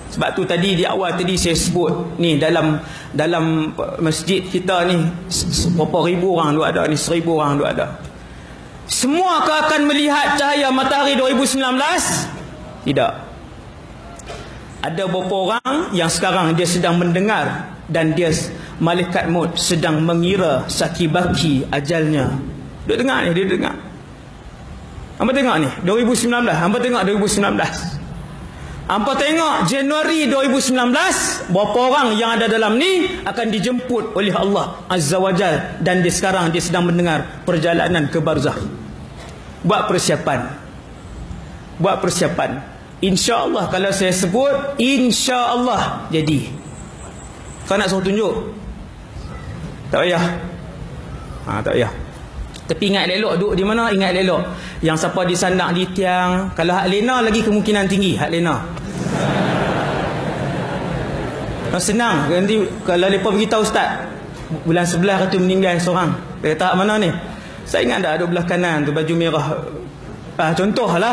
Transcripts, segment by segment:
Sebab tu tadi di awal tadi saya sebut ni dalam masjid kita ni berapa ribu orang duk ada ni, 1000 orang duk ada. Semua akan melihat cahaya matahari 2019? Tidak. Ada beberapa orang yang sekarang dia sedang mendengar dan dia malaikat maut sedang mengira saki-baki ajalnya. Duk dengar ni, dia dengar. Hangpa tengok ni 2019, hangpa tengok 2019. Hangpa tengok Januari 2019, berapa orang yang ada dalam ni akan dijemput oleh Allah Azza wa Jal, dan dia sekarang dia sedang mendengar perjalanan ke barzakh. Buat persiapan. Buat persiapan. Insya-Allah kalau saya sebut, insya-Allah jadi. Kau nak suruh tunjuk? Tak payah. Tak payah. Tapi ingat elok duduk di mana, ingat elok. Yang siapa disandak di tiang, kalau hak lena lagi kemungkinan tinggi, hak lena. Senang nanti kalau lepas beritahu ustaz bulan 11 kata meninggal seorang, dia kata mana ni, saya ingat dah ada belah kanan tu baju merah, contohlah.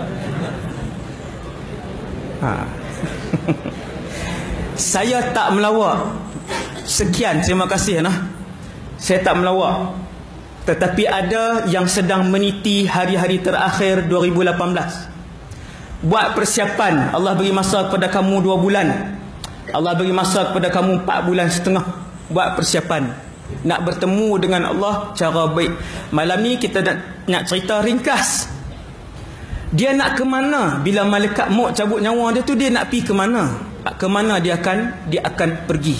Saya tak melawak. Sekian, terima kasih nah. Saya tak melawak. Tetapi ada yang sedang meniti hari-hari terakhir 2018. Buat persiapan. Allah beri masa kepada kamu 2 bulan. Allah beri masa kepada kamu 4 bulan setengah. Buat persiapan. Nak bertemu dengan Allah cara baik. Malam ni kita nak cerita ringkas. Dia nak ke mana bila malaikat maut cabut nyawa dia tu, dia nak pergi ke mana? Ke mana dia akan pergi?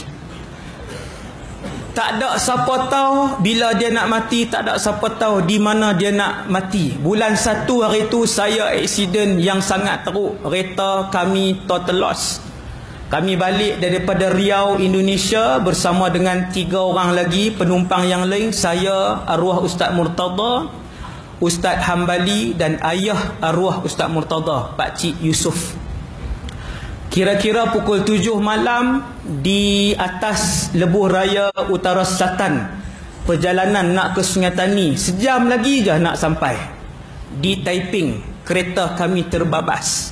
Tak ada siapa tahu bila dia nak mati, tak ada siapa tahu di mana dia nak mati. Bulan 1 hari tu saya aksiden yang sangat teruk. Kereta kami total loss. Kami balik daripada Riau, Indonesia bersama dengan 3 orang lagi penumpang yang lain. Saya, arwah Ustaz Murtada, Ustaz Hambali dan ayah arwah Ustaz Murtada, Pak Cik Yusof. Kira-kira pukul 7 malam di atas Lebuh Raya Utara Selatan. Perjalanan nak ke Sungai Tani, sejam lagi je nak sampai. Di Taiping, kereta kami terbabas.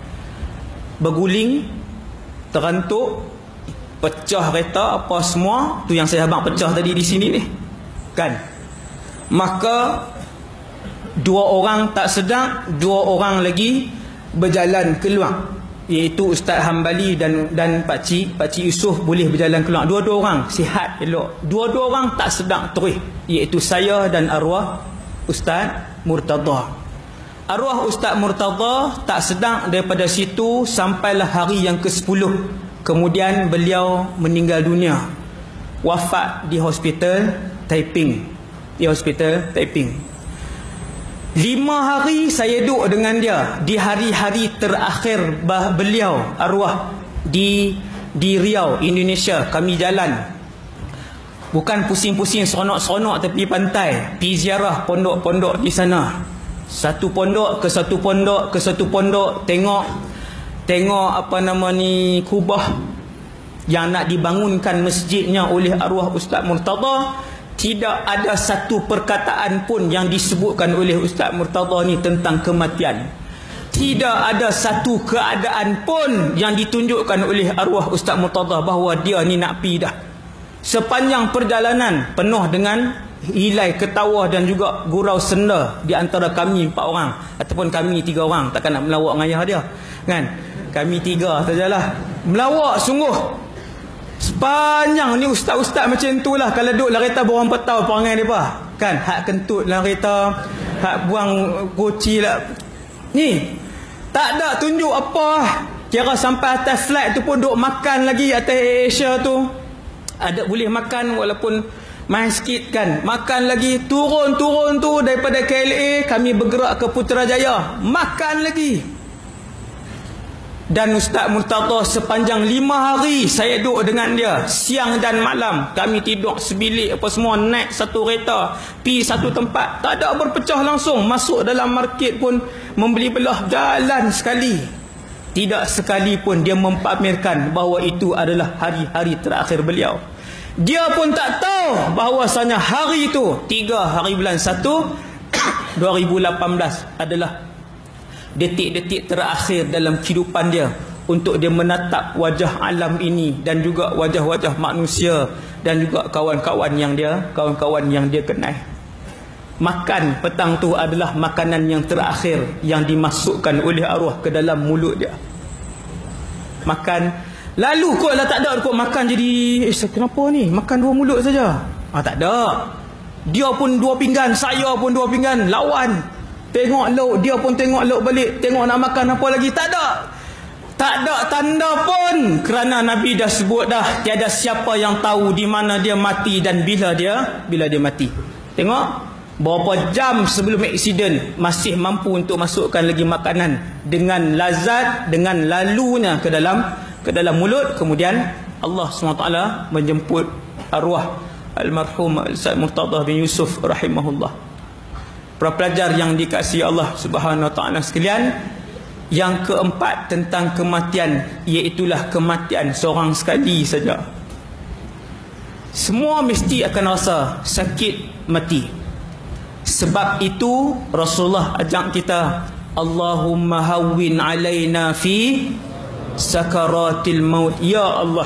Berguling, terantuk, pecah kereta apa semua. Tu yang saya abang pecah tadi di sini ni. Kan? Maka 2 orang tak sedar, 2 orang lagi berjalan keluar, iaitu Ustaz Hambali dan Pak Cik Yusof boleh berjalan keluar. 2 orang sihat elok. 2 orang tak sedar terus, iaitu saya dan arwah Ustaz Murtada. Arwah Ustaz Murtada tak sedar daripada situ sampailah hari yang ke-10. Kemudian beliau meninggal dunia. Wafat di hospital Taiping. Di hospital Taiping. 5 hari saya duduk dengan dia di hari-hari terakhir beliau arwah di Riau, Indonesia. Kami jalan, bukan pusing-pusing seronok-seronok tepi pantai, pergi ziarah pondok-pondok di sana. Satu pondok ke satu pondok ke satu pondok, tengok apa nama ni, kubah yang nak dibangunkan masjidnya oleh arwah Ustaz Murtada. Tidak ada satu perkataan pun yang disebutkan oleh Ustaz Murtada ni tentang kematian. Tidak ada satu keadaan pun yang ditunjukkan oleh arwah Ustaz Murtada bahawa dia ni nak pergi dah. Sepanjang perjalanan penuh dengan hilai ketawa dan juga gurau senda di antara kami 4 orang ataupun kami 3 orang. Takkan nak melawak dengan ayah dia, kan? Kami 3 sajalah. Melawak sungguh. Sepanjang ni ustaz-ustaz macam tu lah. Kalau duduk dalam kereta borang petau perangai mereka, kan? Hak kentut dalam kereta, hak buang koci lah. Ni tak ada tunjuk apa. Kira sampai atas flight tu pun duduk makan lagi atas Asia tu. Ada boleh makan walaupun main sikit, kan? Makan lagi. Turun tu daripada KLA kami bergerak ke Putrajaya, makan lagi. Dan Ustaz Murtada sepanjang 5 hari saya duduk dengan dia, siang dan malam. Kami tidur sebilik apa semua, naik satu kereta, pergi satu tempat. Tak ada berpecah langsung. Masuk dalam market pun membeli belah, jalan sekali. Tidak sekali pun dia mempamerkan bahawa itu adalah hari-hari terakhir beliau. Dia pun tak tahu bahawasanya hari itu 3 hari bulan 1 2018 adalah detik-detik terakhir dalam kehidupan dia. untuk dia menatap wajah alam ini dan juga wajah-wajah manusia dan juga kawan-kawan yang dia kenal. Makan petang tu adalah makanan yang terakhir yang dimasukkan oleh arwah ke dalam mulut dia. Makan, lalu kot lah tak ada kot makan jadi kenapa ni makan 2 mulut saja. Tak ada. Dia pun 2 pinggan, saya pun 2 pinggan, lawan. Tengok lauk, dia pun tengok lauk balik, tengok nak makan apa lagi. Tak ada tanda pun, kerana Nabi dah sebut dah, tiada siapa yang tahu di mana dia mati dan bila dia mati. Tengok, berapa jam sebelum aksiden masih mampu untuk masukkan lagi makanan dengan lazat, dengan lalunya ke dalam mulut. Kemudian Allah SWT menjemput arwah almarhum Ustaz Murtadah bin Yusuf rahimahullah. Para pelajar yang dikasihi Allah Subhanahu Wa Taala sekalian, yang keempat tentang kematian, iaitulah kematian seorang sekali saja. Semua mesti akan rasa sakit mati. Sebab itu Rasulullah ajak kita, Allahumma hawwin alaina fi sakaratil maut. Ya Allah,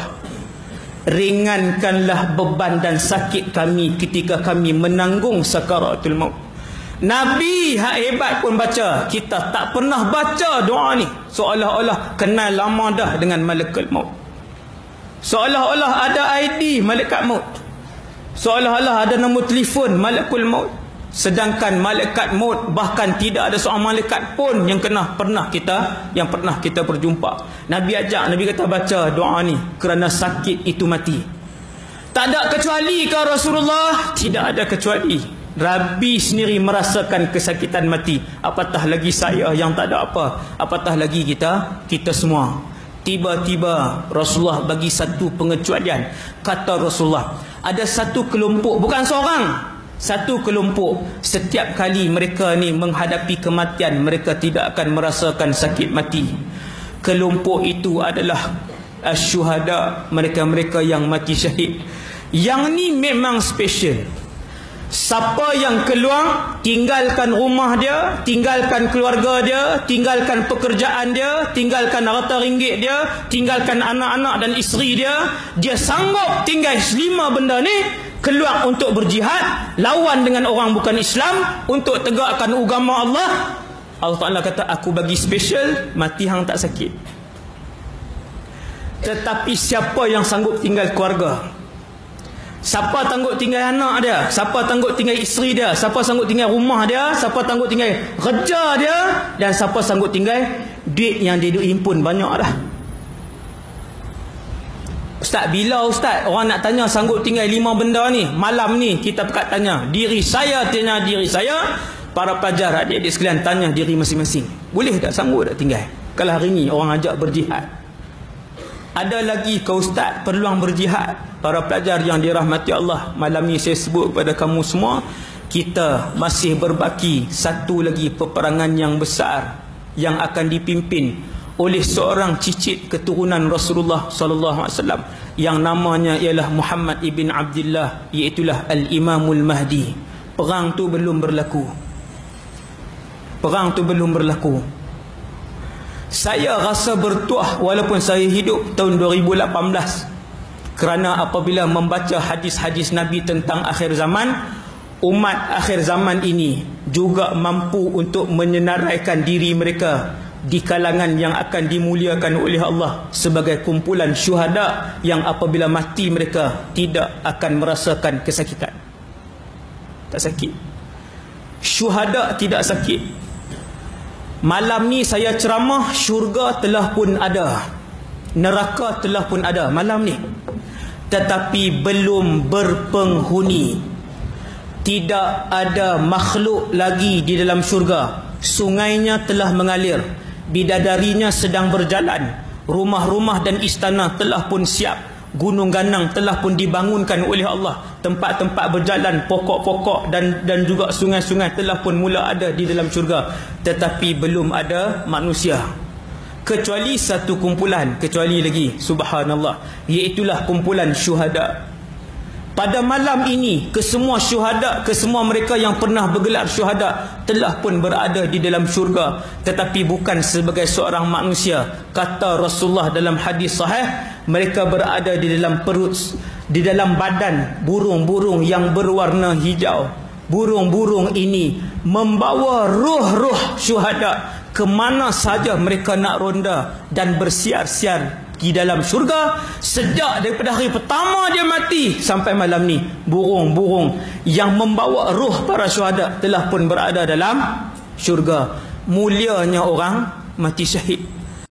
ringankanlah beban dan sakit kami ketika kami menanggung sakaratul maut. Nabi hak hebat pun baca, kita tak pernah baca doa ni. Seolah-olah kenal lama dah dengan malaikat maut. Seolah-olah ada ID malaikat maut. Seolah-olah ada nombor telefon malaikat maut. Sedangkan malaikat maut bahkan tidak ada seorang malaikat pun yang pernah kita berjumpa. Nabi ajak, Nabi kata baca doa ni kerana sakit itu mati. Tak ada kecuali ke Rasulullah? Tidak ada kecuali. Nabi sendiri merasakan kesakitan mati, apatah lagi saya yang tak ada apa, apatah lagi kita semua. Tiba-tiba Rasulullah bagi satu pengecualian. Kata Rasulullah, ada satu kelompok, bukan seorang, satu kelompok, setiap kali mereka ni menghadapi kematian, mereka tidak akan merasakan sakit mati. Kelompok itu adalah asyuhada, mereka-mereka yang mati syahid. Yang ni memang special. Siapa yang keluar, tinggalkan rumah dia, tinggalkan keluarga dia, tinggalkan pekerjaan dia, tinggalkan harta ringgit dia, tinggalkan anak-anak dan isteri dia, dia sanggup tinggal 5 benda ni, keluar untuk berjihad, lawan dengan orang bukan Islam, untuk tegakkan agama Allah. Allah Ta'ala kata, aku bagi special, mati hang tak sakit. Tetapi siapa yang sanggup tinggal keluarga, siapa tangguh tinggal anak dia, siapa tangguh tinggal isteri dia, siapa sanggup tinggal rumah dia, siapa tangguh tinggal kerja dia, dan siapa sanggup tinggal duit yang dia himpun banyak dah. Ustaz, bila Ustaz orang nak tanya sanggup tinggal 5 benda ni, malam ni kita pekat tanya diri saya, para pelajar adik-adik sekalian tanya diri masing-masing, boleh tak, sanggup tak tinggal? Kalau hari ni orang ajak berjihad, ada lagi ke Ustaz peluang berjihad? Para pelajar yang dirahmati Allah, malam ni saya sebut kepada kamu semua, kita masih berbaki satu lagi peperangan yang besar yang akan dipimpin oleh seorang cicit keturunan Rasulullah sallallahu alaihi wasallam yang namanya ialah Muhammad ibn Abdullah, iaitulah Al-Imamul Mahdi. Perang tu belum berlaku. Saya rasa bertuah walaupun saya hidup tahun 2018, kerana apabila membaca hadis-hadis Nabi tentang akhir zaman, umat akhir zaman ini juga mampu untuk menyenaraikan diri mereka di kalangan yang akan dimuliakan oleh Allah sebagai kumpulan syuhada yang apabila mati mereka tidak akan merasakan kesakitan. Tak sakit. Syuhada tidak sakit. Malam ni saya ceramah, syurga telah pun ada, neraka telah pun ada malam ni, tetapi belum berpenghuni. Tidak ada makhluk lagi di dalam syurga. Sungainya telah mengalir, bidadarinya sedang berjalan, rumah-rumah dan istana telah pun siap, gunung ganang telah pun dibangunkan oleh Allah, tempat-tempat berjalan, pokok-pokok dan juga sungai-sungai telah pun mula ada di dalam syurga, tetapi belum ada manusia. Kecuali satu kumpulan, kecuali lagi, subhanallah, iaitulah kumpulan syuhada. pada malam ini kesemua syuhada, kesemua mereka yang pernah bergelar syuhada telah pun berada di dalam syurga, tetapi bukan sebagai seorang manusia. Kata Rasulullah dalam hadis sahih, mereka berada di dalam perut, di dalam badan burung-burung yang berwarna hijau. Burung-burung ini membawa ruh-ruh syuhada ke mana saja mereka nak ronda dan bersiar-siar di dalam syurga. Sejak daripada hari pertama dia mati sampai malam ni, burung-burung yang membawa ruh para syuhada telah pun berada dalam syurga. Mulianya orang mati syahid.